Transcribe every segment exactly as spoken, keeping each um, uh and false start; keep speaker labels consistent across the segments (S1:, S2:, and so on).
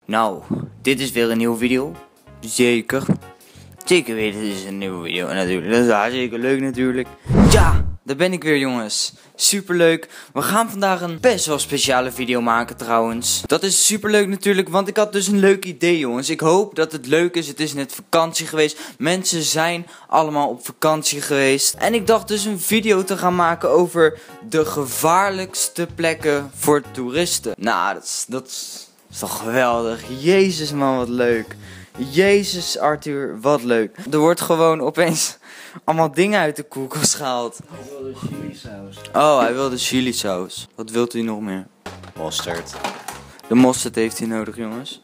S1: Nou, dit is weer een nieuwe video. Zeker. Zeker weten, dit is een nieuwe video natuurlijk. Dat is hartstikke leuk natuurlijk. Ja, daar ben ik weer jongens. Superleuk. We gaan vandaag een best wel speciale video maken trouwens. Dat is superleuk natuurlijk, want ik had dus een leuk idee jongens. Ik hoop dat het leuk is. Het is net vakantie geweest. Mensen zijn allemaal op vakantie geweest. En ik dacht dus een video te gaan maken over de gevaarlijkste plekken voor toeristen. Nou, dat is... Dat is Dat is toch geweldig. Jezus man, wat leuk. Jezus Arthur, wat leuk. Er wordt gewoon opeens allemaal dingen uit de koelkast gehaald.
S2: Hij wilde chilisaus.
S1: Oh, hij wilde chilisaus. Wat wilt u nog meer?
S2: Mosterd.
S1: De mosterd heeft hij nodig jongens.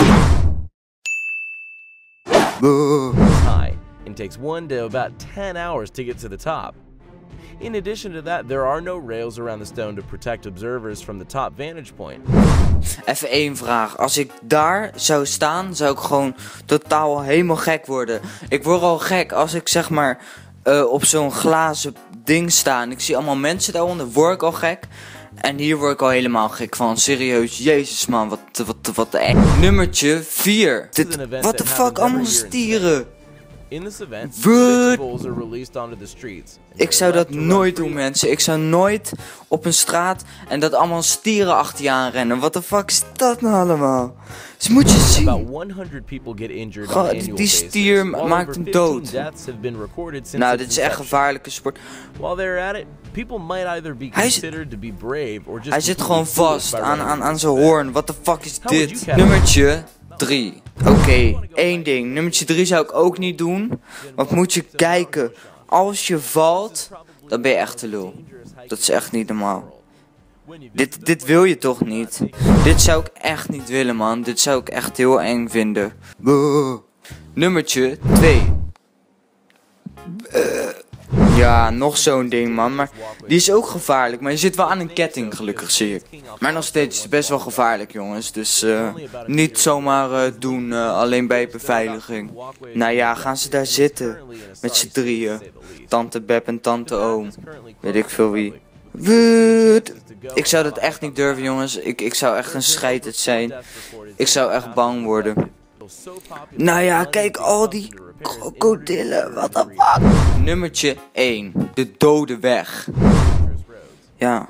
S3: High and takes one to about ten hours to get to the top. In addition to that, there are no rails around the stone to protect observers from the top vantage point.
S1: Even één vraag. Als ik daar zou staan, zou ik gewoon totaal helemaal gek worden. Ik word al gek als ik zeg maar uh, op zo'n glazen ding sta. En ik zie allemaal mensen daaronder, word ik al gek. En hier word ik al helemaal gek van. Serieus, jezus man, wat, wat, wat de echt. Nummertje vier. Wat de fuck, allemaal stieren.
S3: In this event,
S1: What?
S3: bulls are released onto the streets.
S1: Ik zou dat nooit doen mensen. Ik zou nooit op een straat en dat allemaal stieren achter je aan rennen. Wat de fuck is dat nou allemaal? Dus moet je zien.
S3: About honderd people get injured on
S1: Oh,
S3: an
S1: die,
S3: annual
S1: die
S3: basis.
S1: stier
S3: While
S1: maakt
S3: over
S1: hem dood.
S3: deaths have been recorded since
S1: Nou,
S3: its
S1: dit is echt
S3: inception.
S1: gevaarlijke sport.
S3: While they're at it, people might either be
S1: Hij zit-
S3: considered to be brave or just
S1: Hij zit
S3: completely
S1: gewoon
S3: foolish
S1: vast
S3: by
S1: aan,
S3: running
S1: aan, aan
S3: into
S1: zijn
S3: the
S1: hoorn. Wat de fuck is
S3: How would
S1: dit?
S3: you have-
S1: Nummertje drie. Oké, okay, één ding. Nummertje drie zou ik ook niet doen. Want moet je kijken. Als je valt, dan ben je echt te lul. Dat is echt niet normaal. Dit, dit wil je toch niet? Dit zou ik echt niet willen man. Dit zou ik echt heel eng vinden. Boah. Nummertje twee. Ja, nog zo'n ding man, maar die is ook gevaarlijk. Maar je zit wel aan een ketting gelukkig zie ik. Maar nog steeds is het best wel gevaarlijk jongens. Dus uh, niet zomaar uh, doen, uh, alleen bij beveiliging. Nou ja, gaan ze daar zitten. Met z'n drieën. Tante Beb en tante Oom. Weet ik veel wie. Wat? Ik zou dat echt niet durven jongens. Ik, ik zou echt een scheiterd zijn. Ik zou echt bang worden. Nou ja, kijk al die krokodillen, wat de fuck. Nummertje één. De dode weg. Ja.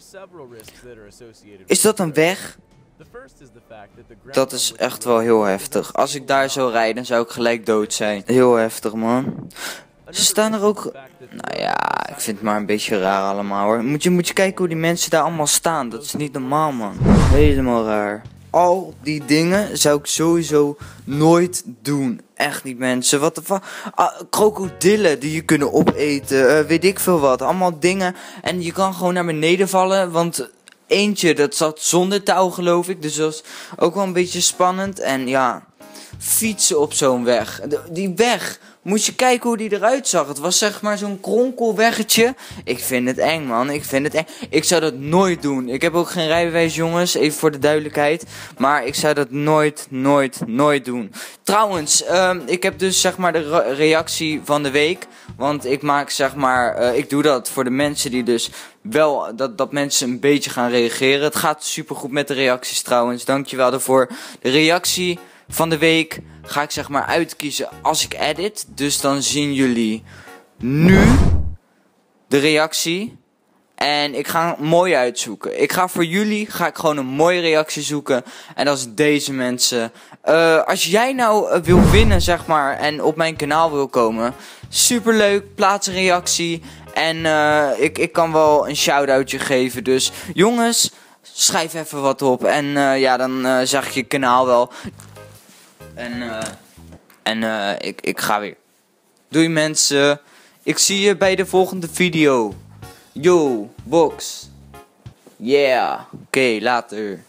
S1: Is dat een weg? Dat is echt wel heel heftig. Als ik daar zou rijden, dan zou ik gelijk dood zijn. Heel heftig man. Ze staan er ook... Nou ja, ik vind het maar een beetje raar allemaal hoor. Moet je, moet je kijken hoe die mensen daar allemaal staan. Dat is niet normaal man. Helemaal raar. Al die dingen zou ik sowieso nooit doen. Echt niet mensen. Wat de fuck. Ah, krokodillen die je kunnen opeten. Uh, weet ik veel wat. Allemaal dingen. En je kan gewoon naar beneden vallen. Want eentje dat zat zonder touw geloof ik. Dus dat was ook wel een beetje spannend. En ja. Fietsen op zo'n weg. De, die weg. Moet je kijken hoe die eruit zag. Het was zeg maar zo'n kronkelweggetje. Ik vind het eng man. Ik vind het eng. Ik zou dat nooit doen. Ik heb ook geen rijbewijs jongens. Even voor de duidelijkheid. Maar ik zou dat nooit, nooit, nooit doen. Trouwens. Uh, ik heb dus zeg maar de re reactie van de week. Want ik maak zeg maar. Uh, ik doe dat voor de mensen die dus wel. Dat, dat mensen een beetje gaan reageren. Het gaat super goed met de reacties trouwens. Dankjewel daarvoor. De reactie van de week ga ik zeg maar uitkiezen als ik edit. Dus dan zien jullie nu de reactie. En ik ga een mooie uitzoeken. Ik ga voor jullie ga ik gewoon een mooie reactie zoeken. En dat is deze mensen. Uh, als jij nou uh, wil winnen zeg maar en op mijn kanaal wil komen. Superleuk, plaats een reactie. En uh, ik, ik kan wel een shout-outje geven. Dus jongens, schrijf even wat op. En uh, ja, dan uh, zag je je kanaal wel. En, uh, en uh, ik, ik ga weer. Doei mensen. Ik zie je bij de volgende video. Yo, box. Yeah. Oké, okay, later.